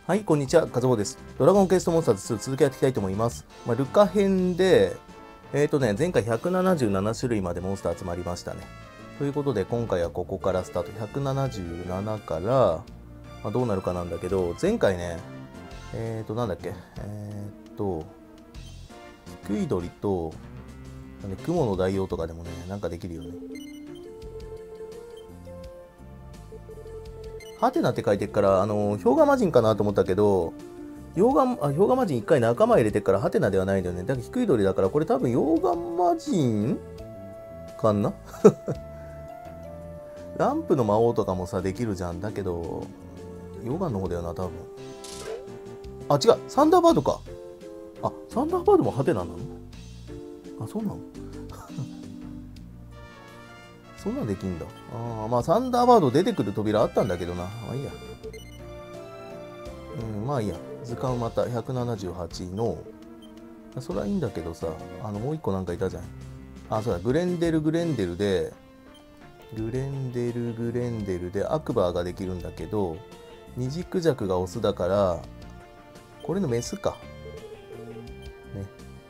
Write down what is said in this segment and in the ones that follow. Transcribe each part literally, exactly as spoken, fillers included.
はい、こんにちは、かずぼです。ドラゴンクエストモンスターズツー続きやっていきたいと思います。まあ、ルカ編で、えっ、ー、とね、前回ひゃくななじゅうなな種類までモンスター集まりましたね。ということで、今回はここからスタート。ひゃくななじゅうななから、まあ、どうなるかなんだけど、前回ね、えっ、ー、と、なんだっけ、えっ、ー、と、低い鳥と、ね、雲の代用とかでもね、なんかできるよね。ハテナって書いてるから、あの、氷河魔人かなと思ったけど、溶岩、あ、氷河魔人一回仲間入れてからハテナではないんだよね。だから低い鳥だから、これ多分溶岩魔人かなランプの魔王とかもさ、できるじゃん。だけど、溶岩の方だよな、多分。あ、違う。サンダーバードか。あ、サンダーバードもハテナなの？あ、そうなのそんなんできんだ。ああ、まあ、サンダーバード出てくる扉あったんだけどな。まあいいや。うん、まあいいや。図鑑またひゃくななじゅうはちの、それはいいんだけどさ、あの、もう一個なんかいたじゃん。あ、そうだ、グレンデル、グレンデルで、グレンデル、グレンデルでアクバーができるんだけど、二軸弱がオスだから、これのメスか。ね。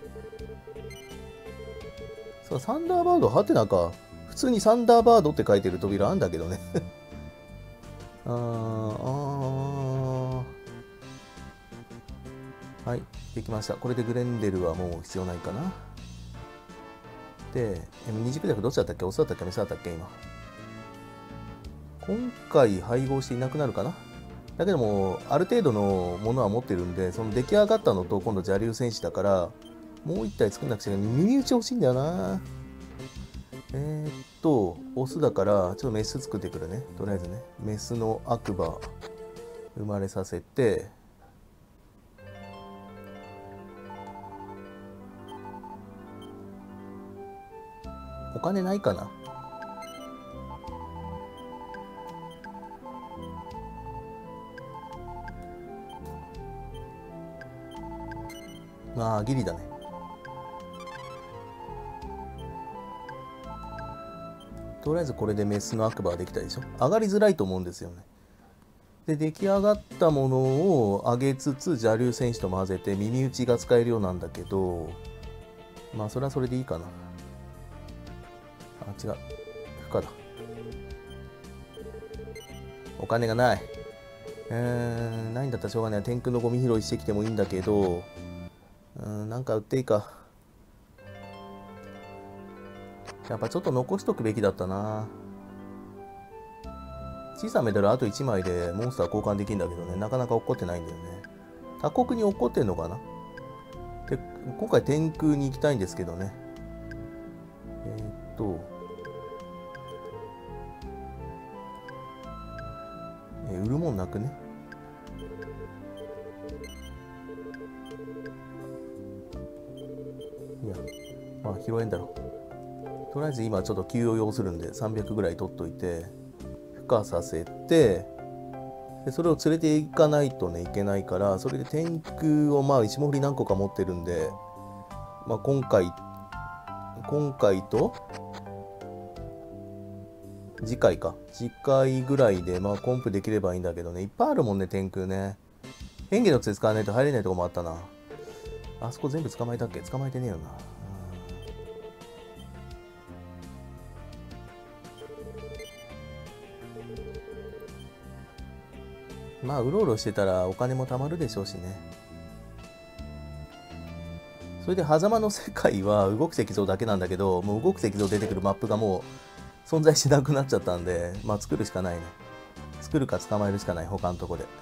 そう、サンダーバード、ハテナか。普通にサンダーバードって書いてる扉あんだけどね。あー、あー。はい、できました。これでグレンデルはもう必要ないかな。で、二軸弱どっちだったっけ？オスだったっけ？メスだったっけ今。今回配合していなくなるかな。だけども、ある程度のものは持ってるんで、その出来上がったのと今度邪竜戦士だから、もう一体作んなくちゃいけない。耳打ち欲しいんだよな。えー、っと、オスだから、ちょっとメス作ってくるね。とりあえずね。メスのアクバ生まれさせて、お金ないかな。まあ、ギリだね。とりあえずこれでメスのアクバーできたでしょ。上がりづらいと思うんですよね。で、出来上がったものを上げつつ、邪竜戦士と混ぜて耳打ちが使えるようなんだけど、まあ、それはそれでいいかな。あ、違う。負荷だ。お金がない。うーん、ないんだったらしょうがない。天空のゴミ拾いしてきてもいいんだけど、うん、なんか売っていいか。やっぱちょっと残しとくべきだったな。小さなメダルあといちまいでモンスター交換できるんだけどね、なかなか落っこってないんだよね。他国に落っこってんのかな。で、今回天空に行きたいんですけどね。えー、っと、えー、売るもんなくね。いや、まあ拾えんだろう。とりあえず今ちょっと給与要するんでさんびゃくぐらい取っといて、孵化させて、でそれを連れて行かないとねいけないから、それで天空をまあ霜降り何個か持ってるんで、まあ、今回今回と次回か次回ぐらいでまあコンプできればいいんだけどね、いっぱいあるもんね天空ね。変化の杖使わないと入れないとこもあったな。あそこ全部捕まえたっけ？捕まえてねえよな。まあうろうろしてたらお金も貯まるでしょうしね。それで狭間の世界は動く石像だけなんだけど、もう動く石像出てくるマップがもう存在しなくなっちゃったんで、まあ作るしかないね。作るか捕まえるしかない、他のとこで。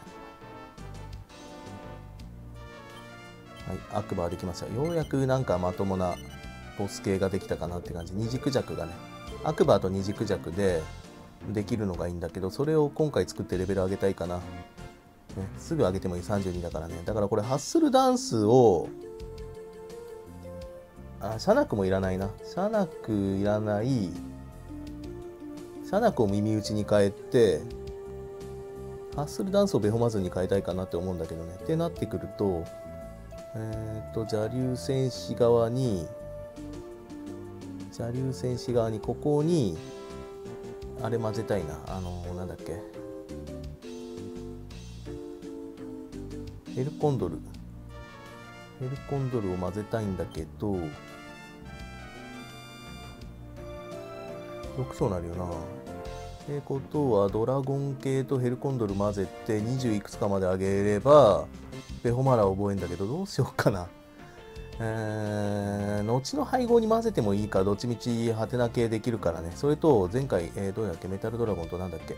はい、アクバーできました。ようやくなんかまともなボス系ができたかなって感じ。二軸弱がね、アクバーと二軸弱でできるのがいいんだけど、それを今回作ってレベル上げたいかな。ね、すぐ上げてもいい、さんじゅうにだからね。だからこれハッスルダンスを、あ、シャナクもいらないな。シャナクいらない。シャナクを耳打ちに変えて、ハッスルダンスをベホマズに変えたいかなって思うんだけどね。ってなってくると、えっと、邪竜戦士側に、邪竜戦士側に、ここに、あれ混ぜたいな。あのー、なんだっけ。 ヘルコンドル。ヘルコンドルを混ぜたいんだけど、ろく層になるよな。ってことは、ドラゴン系とヘルコンドル混ぜてにじゅういくつかまで上げれば、ベホマラを覚えんだけど、どうしようかな。えー、後の配合に混ぜてもいいか、どっちみちハテナ系できるからね。それと、前回、えー、どうやっけ、メタルドラゴンとなんだっけ。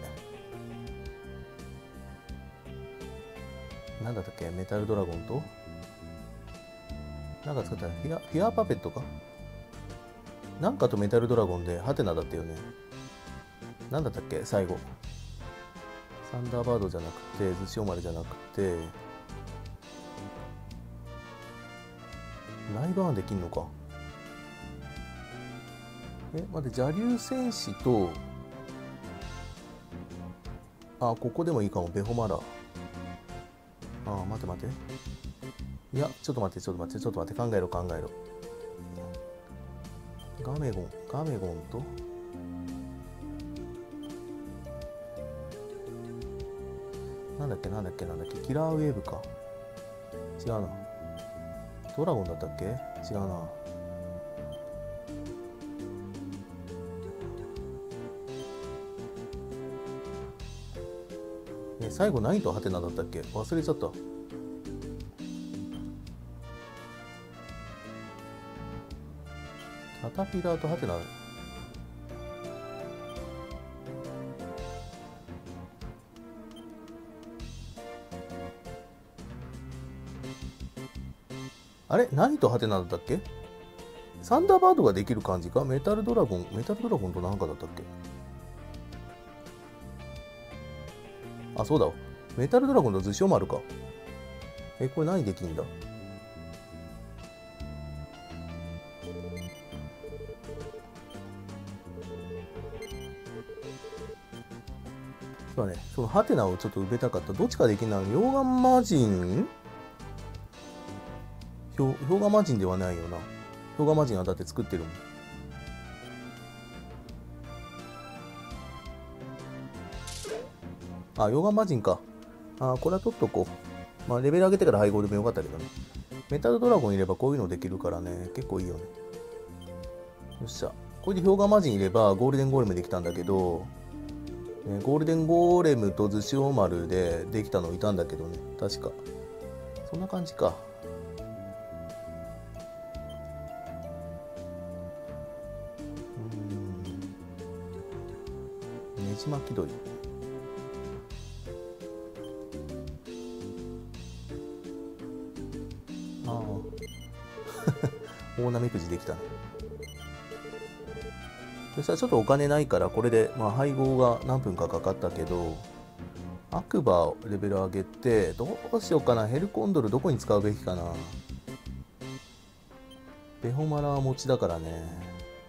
なんだったっけ、メタルドラゴンとなんか作ったらフィア、フィアーパペットかなんかとメタルドラゴンでハテナだったよね。なんだったっけ最後。サンダーバードじゃなくて、ズシオマルじゃなくて、ライブアンできんのか。え、待って、邪竜戦士と、あ、ここでもいいかも、ベホマラ。あ、待って待って。いや、ちょっと待って、ちょっと待って、ちょっと待って、考えろ、考えろ。ガメゴン、ガメゴンと、なんだっけ、なんだっけ、なんだっけ、キラーウェーブか。違うな。ドラゴンだったっけ？違うな。え、最後何とハテナだったっけ？忘れちゃった。キャタピラーとハテナ。あれ何とハテナだったっけ？サンダーバードができる感じか？メタルドラゴン、メタルドラゴンと何かだったっけ？あ、そうだ。メタルドラゴンとズシオマルか。え、これ何できんだ？そうだね。そのハテナをちょっと埋めたかった。どっちかできんなの？溶岩魔人？氷河魔人ではないよな。氷河魔人はだって作ってるもん。あ、溶岩魔人か。あ、これは取っとこう。まあ、レベル上げてから配合でもよかったけどね。メタルドラゴンいればこういうのできるからね、結構いいよね。よっしゃ。これで氷河魔人いればゴールデンゴーレムできたんだけど、ね、ゴールデンゴーレムとズシオマルでできたのいたんだけどね、確か。そんな感じか。ねじ巻き鳥。ああ大なめくじできたね。そしたらちょっとお金ないからこれで、まあ、配合が何分かかかったけど、悪魔をレベル上げて、どうしようかな。ヘルコンドルどこに使うべきかな。ベホマラは持ちだからね。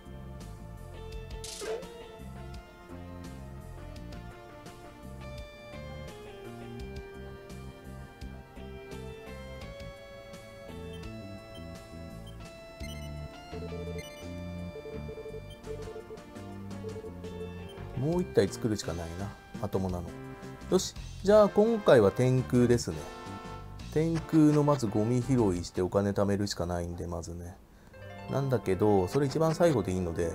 もう一体作るしかないな。まともなの。よし。じゃあ今回は天空ですね。天空のまずゴミ拾いしてお金貯めるしかないんで、まずね。なんだけど、それ一番最後でいいので、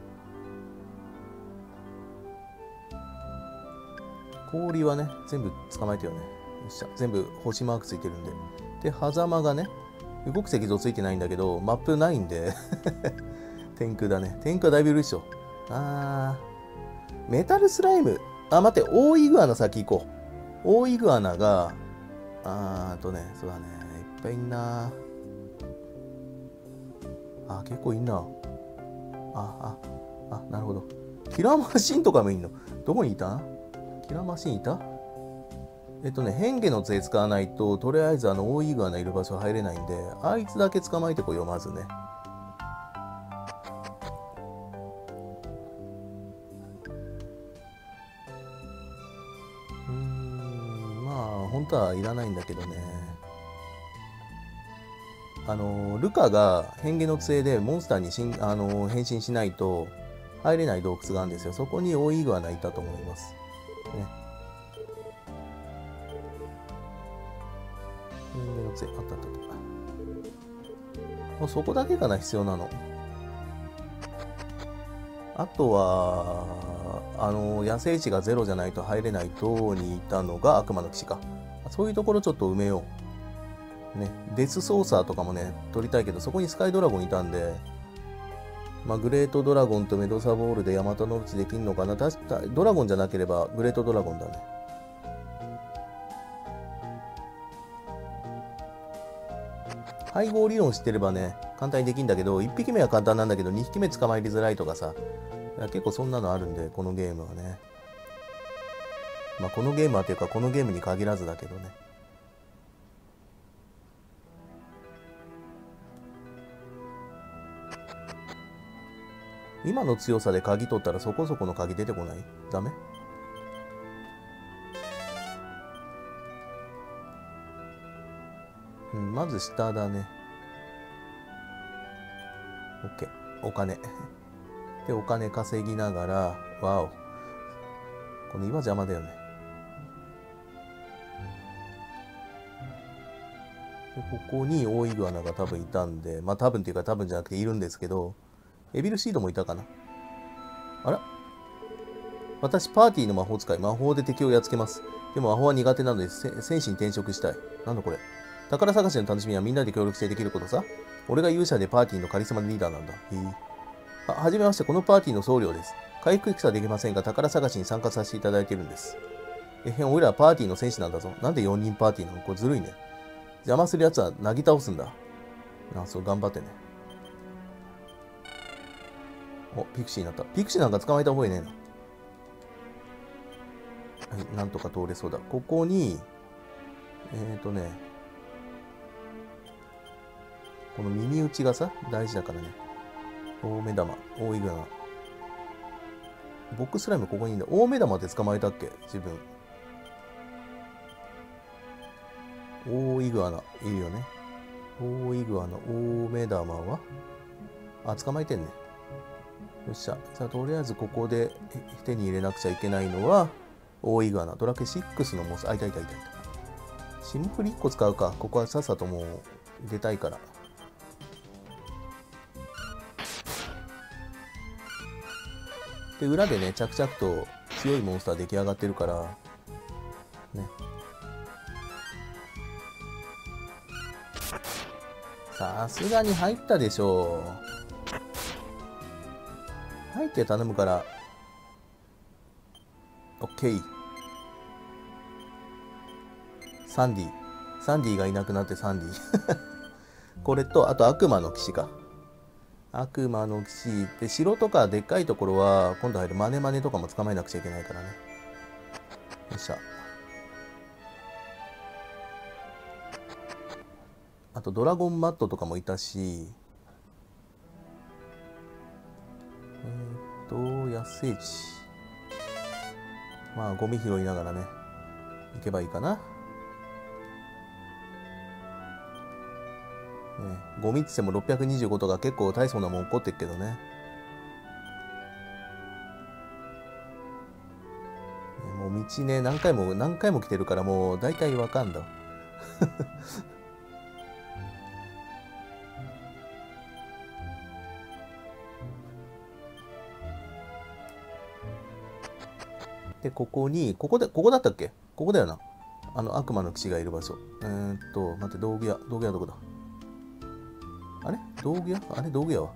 氷はね、全部捕まえてよね。よっしゃ。全部星マークついてるんで。で、狭間がね、動く石像ついてないんだけど、マップないんで、天空だね。天空はだいぶいるでしょ。あー。メタルスライム。あ、待って、大イグアナ先行こう。大イグアナが、あーとね、そうだね、いっぱいいんな。あ、結構いんな。あ、あ、あ、なるほど。キラーマシンとかもいんの？どこにいた？キラーマシンいた？えっとね、変化の杖使わないと、とりあえずあの、大イグアナいる場所入れないんで、あいつだけ捕まえてこよう、まずね。本当はいらないんだけどね。あのルカが変化の杖でモンスターにしんあの変身しないと入れない洞窟があるんですよ。そこに大イグアナいたと思います。ね、 つあったあったあった。もうそこだけかな、必要なの。あとは、あの、野生地がゼロじゃないと入れない塔にいたのが悪魔の騎士か。そういうところちょっと埋めよう。ね。デスソーサーとかもね、取りたいけど、そこにスカイドラゴンいたんで、まあ、グレートドラゴンとメドサボールでヤマタノオロチできるのかな。確か、ドラゴンじゃなければグレートドラゴンだね。配合理論知ってればね、簡単にできるんだけど、いっぴきめは簡単なんだけど、にひきめ捕まえりづらいとかさ、いや結構そんなのあるんで、このゲームはね。まあ、このゲームはというか、このゲームに限らずだけどね。今の強さで鍵取ったらそこそこの鍵出てこない？ダメ？うん、まず下だね。OK。お金。で、お金稼ぎながら、わお。この岩邪魔だよね。で、ここに大イグアナが多分いたんで、まあ多分っていうか多分じゃなくているんですけど、エビルシードもいたかな。あら？私、パーティーの魔法使い、魔法で敵をやっつけます。でも魔法は苦手なので、戦士に転職したい。なんだこれ。宝探しの楽しみはみんなで協力してできることさ。俺が勇者でパーティーのカリスマリーダーなんだ。へえ。あ、はじめまして、このパーティーの僧侶です。回復戦はできませんが、宝探しに参加させていただいているんです。えへん、俺らパーティーの戦士なんだぞ。なんでよにんパーティーなの？これずるいね。邪魔する奴はなぎ倒すんだ。あ、そう、頑張ってね。お、ピクシーになった。ピクシーなんか捕まえた覚えねえな。はい、なんとか通れそうだ。ここに、えっとね、この耳打ちがさ、大事だからね。大目玉、大イグアナ。ボックススライムここにいるんだ。大目玉で捕まえたっけ自分。大イグアナ、いるよね。大イグアナ、大目玉はあ、捕まえてんね。よっしゃ。じゃあ、とりあえずここで手に入れなくちゃいけないのは、大イグアナ。ドラケシックスのモンスター。あ、いたいたいたいた。霜降りいっこ使うか。ここはさっさともう出たいから。で、裏でね、着々と強いモンスター出来上がってるから、ね。さすがに入ったでしょう。入って頼むから。OK。サンディ。サンディがいなくなってサンディ。これと、あと悪魔の騎士か。悪魔の騎士で、城とかでっかいところは、今度入るマネマネとかも捕まえなくちゃいけないからね。よっしゃ。あと、ドラゴンマットとかもいたし、えーっと、野生地。まあ、ゴミ拾いながらね、行けばいいかな。ね、ゴミって言ってもろっぴゃくにじゅうごとか結構大層なもん起こってるけどね。ね、もう道ね、何回も何回も来てるからもう大体わかんだ。で、ここに、ここで、ここだったっけ？ここだよな。あの悪魔の騎士がいる場所。えーっと、待って、道具屋。道具屋どこだ？あれ道具屋あれ道具屋は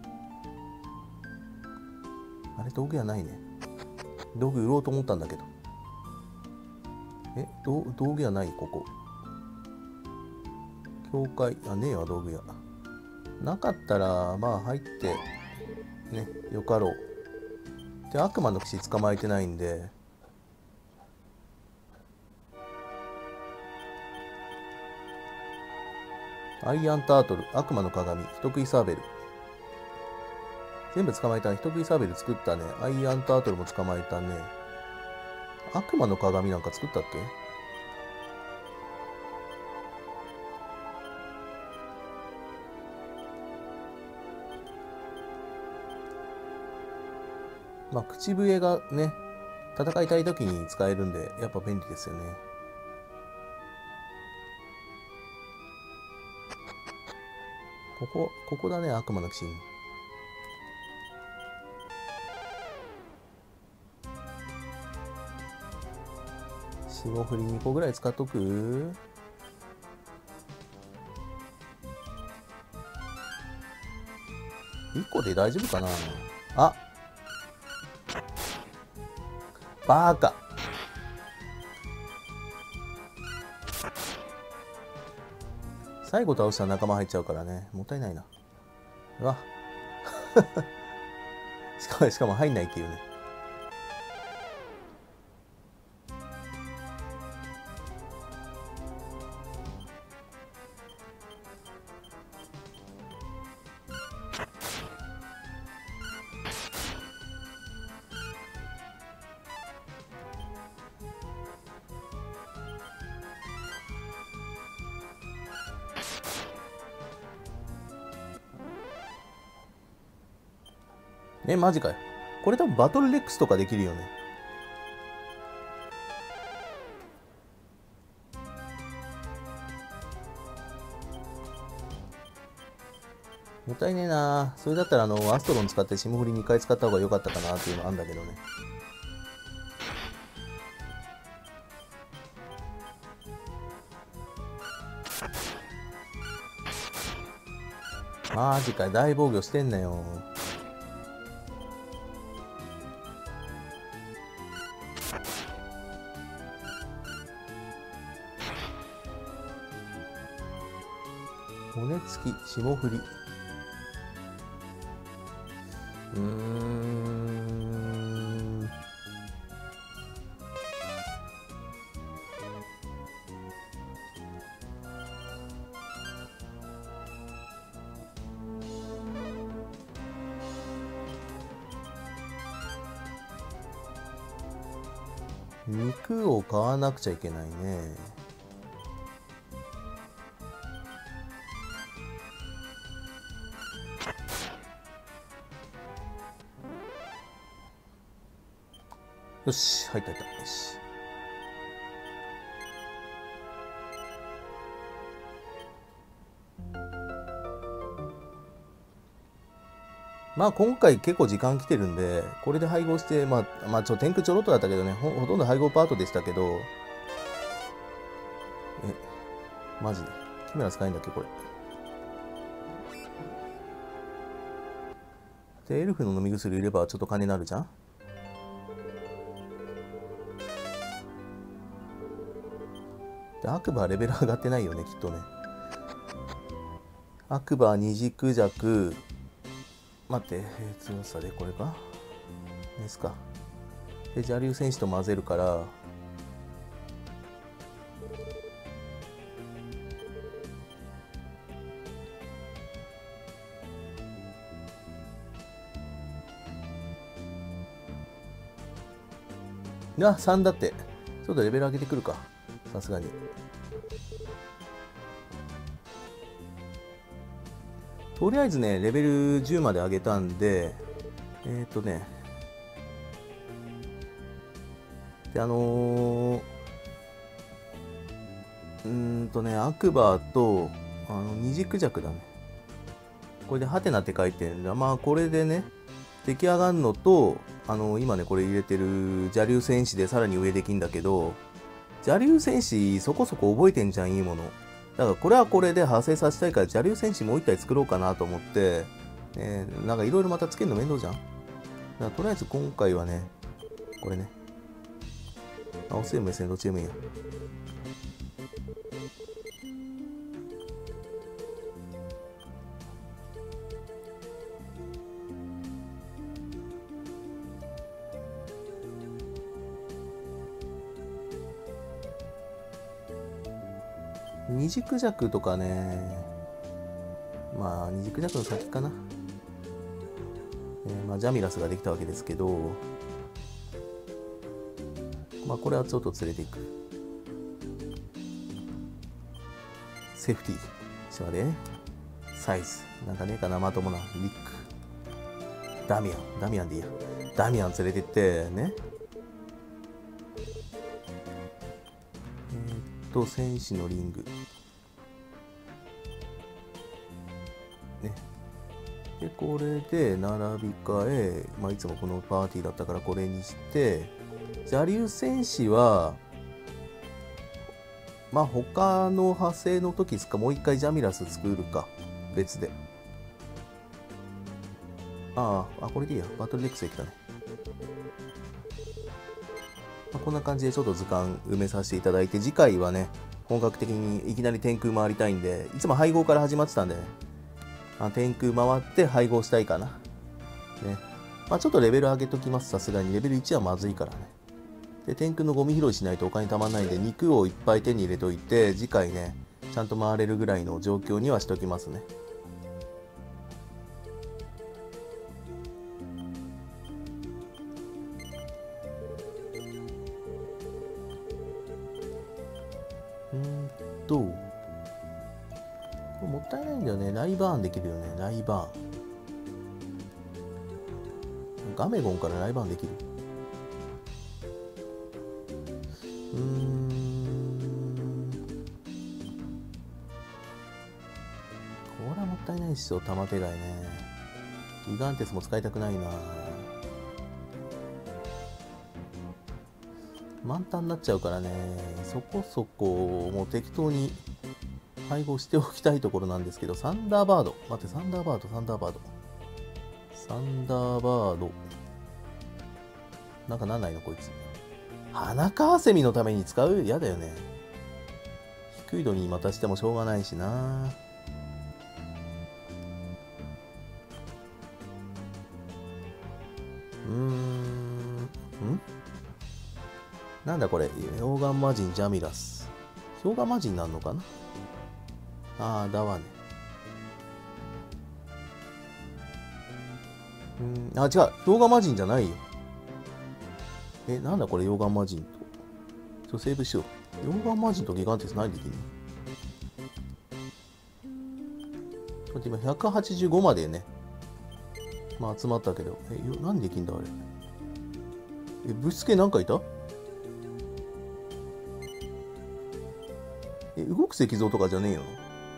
あれ道具屋ないね。道具売ろうと思ったんだけど。え道道具屋ないここ。教会。あ、ねえわ、道具屋。なかったら、まあ入って、ね、よかろう。で、悪魔の騎士捕まえてないんで、アイアンタートル、悪魔の鏡、人食いサーベル。全部捕まえたね。人食いサーベル作ったね。アイアンタートルも捕まえたね。悪魔の鏡なんか作ったっけ？まあ、口笛がね、戦いたい時に使えるんで、やっぱ便利ですよね。 ここ、ここだね、悪魔の騎士。霜降りにこぐらい使っとく？いっこで大丈夫かな。あ、バーカ。最後倒したら仲間入っちゃうからね、もったいないな。うわしかもしかも入んないっていうね。え、マジかよ。これ多分バトルレックスとかできるよね。もったいねえな。それだったらあのアストロン使って霜降りにかい使った方が良かったかなっていうのあるんだけどね。マジかよ、大防御してんなよ。骨付き霜降り。うーん。肉を買わなくちゃいけないね。よし、入った入った。よし。まあ今回結構時間来てるんで、これで配合して、まあ、まあちょ、天空ちょろっとだったけどね、ほ、ほとんど配合パートでしたけど、え、マジで。キメラ使えんだっけ、これ。で、エルフの飲み薬入れればちょっと金になるじゃん。で、悪魔はレベル上がってないよね、きっとね。悪魔二軸弱。待って、えー、強さでこれかですか。で、邪竜戦士と混ぜるから、あ、さんだって。ちょっとレベル上げてくるか。さすがに。とりあえずね、レベルじゅうまで上げたんで、えっとね、で、あのー、うーんとね、悪魔と、あの、二軸弱だね。これでハテナって書いてるんだ。まあ、これでね、出来上がるのと、あの、今ね、これ入れてる邪竜戦士でさらに上できんだけど、邪竜戦士そこそこ覚えてんじゃん、いいもの。だからこれはこれで派生させたいから邪竜戦士もう一体作ろうかなと思って、えー、なんかいろいろまたつけるの面倒じゃん。だからとりあえず今回はね、これね。あ、押せる目線どっちでもいいや。二軸弱とかね、まあ二軸弱の先かな。えー、まあジャミラスができたわけですけど、まあこれはちょっと連れていく。セーフティー。ちょっと待ってね。サイズ。なんかねえかな、まともな。リック。ダミアン。ダミアンでいいや。ダミアン連れてってね。えー、っと、戦士のリング。 これで並び替え、まあ、いつもこのパーティーだったからこれにして、邪竜戦士は、まあ他の派生の時ですか、もう一回ジャミラス作るか、別で。ああ、あ、これでいいや。バトルデックスできたね。まあ、こんな感じでちょっと図鑑埋めさせていただいて、次回はね、本格的にいきなり天空回りたいんで、いつも配合から始まってたんでね、あ天空回って配合したいかな。ね。まあちょっとレベル上げときます。さすがに。レベルいちはまずいからね。で、天空のゴミ拾いしないとお金たまんないんで、肉をいっぱい手に入れといて、次回ね、ちゃんと回れるぐらいの状況にはしときますね。うんと、これもったいないんだよね。ライバーンできるよね。ライバーン。ガメゴンからライバーンできる。うーん。これはもったいないですよ。玉手貝ね。ギガンテスも使いたくないな。満タンになっちゃうからね。そこそこもう適当に配合しておきたいところなんですけど、サンダーバード。待って、サンダーバード、サンダーバード。サンダーバード。なんかなんないのこいつ。花カワセミのために使う？やだよね。低い度にまたしてもしょうがないしな。うーん。んなんだこれ。溶岩魔人ジャミラス。氷河魔人なんのかな？ああ、だわね。うん、あ、違う。氷河魔人じゃないよ。え、なんだこれ、溶岩魔人と。ちょっとセーブしよう。溶岩魔人とギガンテス何できんの？だって今ひゃくはちじゅうごまでね。まあ集まったけど。え、よ何できんだあれ。え、ぶしつけなんかいた？え、動く石像とかじゃねえよ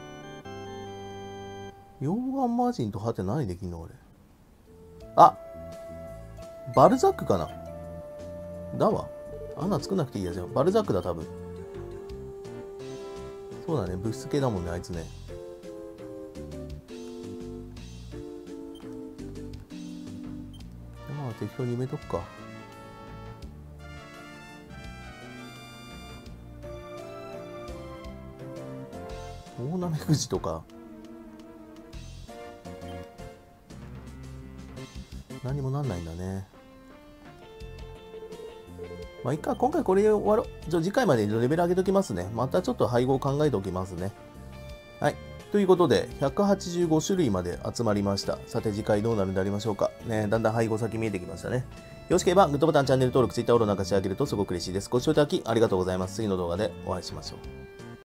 な。溶岩魔人とハテ何できんのあれ。あ、バルザックかな。だわ。あんな作んなくていいやじゃん。バルザックだ、多分。そうだね。物質系だもんね、あいつね。まあ、適当に埋めとくか。大なめくじとか。何もなんないんだね。まあいいか、今回これで終わろう。じゃあ次回までレベル上げときますね。またちょっと配合考えておきますね。はい。ということで、ひゃくはちじゅうご種類まで集まりました。さて次回どうなるんでありましょうか。ね、だんだん配合先見えてきましたね。よろしければグッドボタン、チャンネル登録、Twitter フォローなんかしてあげるとすごく嬉しいです。ご視聴いただきありがとうございます。次の動画でお会いしましょう。